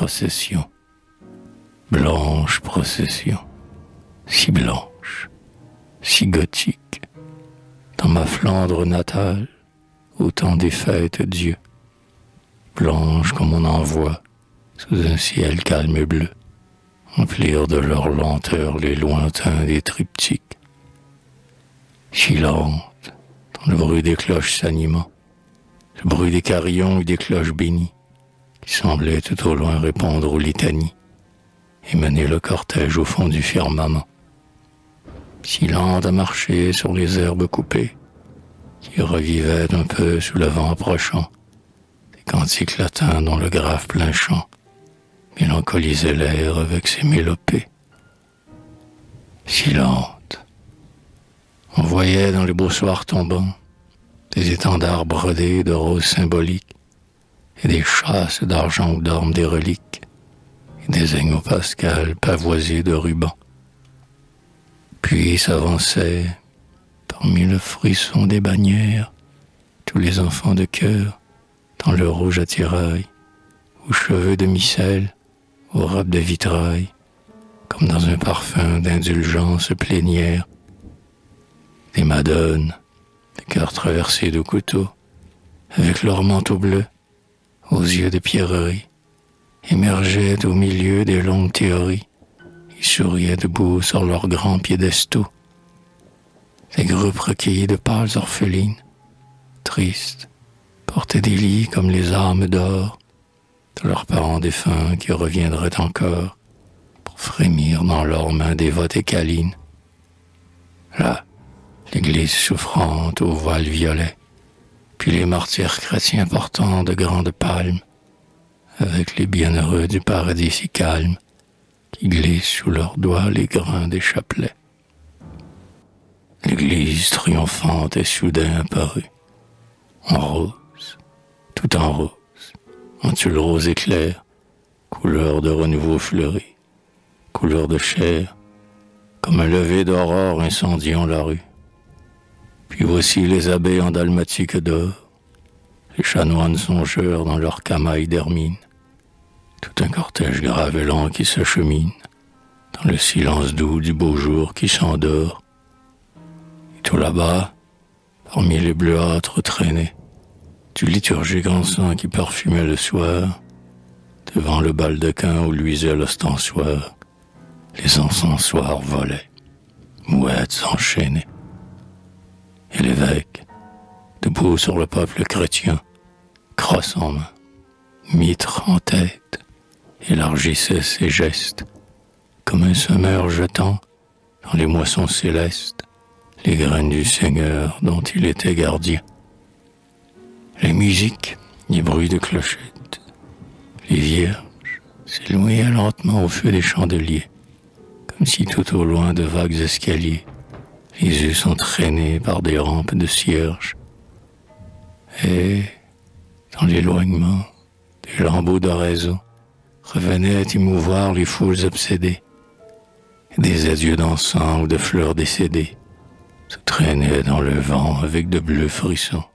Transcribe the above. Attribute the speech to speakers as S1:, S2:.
S1: procession, si blanche, si gothique, dans ma Flandre natale, au temps des fêtes Dieu, blanche comme on en voit, sous un ciel calme et bleu, remplir de leur lenteur les lointains des triptyques, si lente, dans le bruit des cloches s'animant, le bruit des carillons et des cloches bénies, qui semblaient tout au loin répondre aux litanies, et mener le cortège au fond du firmament, si lente à marcher sur les herbes coupées, qui revivaient un peu sous le vent approchant, des cantiques latins dont le grave plein chant mélancolisait l'air avec ses mélopées. Si lente, on voyait dans les beaux soirs tombants des étendards brodés de roses symboliques et des chasses d'argent ou d'ormes des reliques et des aigneaux pascals pavoisés de rubans. Puis s'avançaient, parmi le frisson des bannières, tous les enfants de chœur, dans leur rouge attirail, aux cheveux de micelle, aux robes de vitrail, comme dans un parfum d'indulgence plénière. Des madones, des cœurs traversés de couteaux, avec leurs manteaux bleus, aux yeux de pierrerie, émergeaient au milieu des longues théories, et souriaient debout sur leurs grands piédestaux. Des groupes recueillis de pâles orphelines, tristes, portaient des lits comme les âmes d'or de leurs parents défunts qui reviendraient encore pour frémir dans leurs mains dévotes et câlines. Là, l'église souffrante au voile violet, puis les martyrs chrétiens portant de grandes palmes, avec les bienheureux du paradis si calme, qui glissent sous leurs doigts les grains des chapelets. L'église triomphante est soudain apparue, en rose, tout en rose, en tulle rose éclair, couleur de renouveau fleuri, couleur de chair, comme un lever d'aurore incendiant la rue. Puis voici les abbés en dalmatique d'or, les chanoines songeurs dans leur camail d'hermine, tout un cortège grave et lent qui s'achemine, dans le silence doux du beau jour qui s'endort. Et tout là-bas, parmi les bleuâtres traînés, du liturgique encens qui parfumait le soir, devant le baldaquin où luisait l'ostensoir, les encensoirs volaient, mouettes enchaînées. Et l'évêque, debout sur le peuple chrétien, crosse en main, mitre en tête, élargissait ses gestes, comme un semeur jetant, dans les moissons célestes, les graines du Seigneur dont il était gardien. Les musiques, les bruits de clochettes, les vierges s'éloignaient lentement au feu des chandeliers, comme si tout au loin de vagues escaliers, les yeux s'entraînaient par des rampes de cierges. Et, dans l'éloignement, des lambeaux d'oraison revenaient émouvoir les foules obsédées, et des adieux d'encens ou de fleurs décédées se traînaient dans le vent avec de bleus frissons.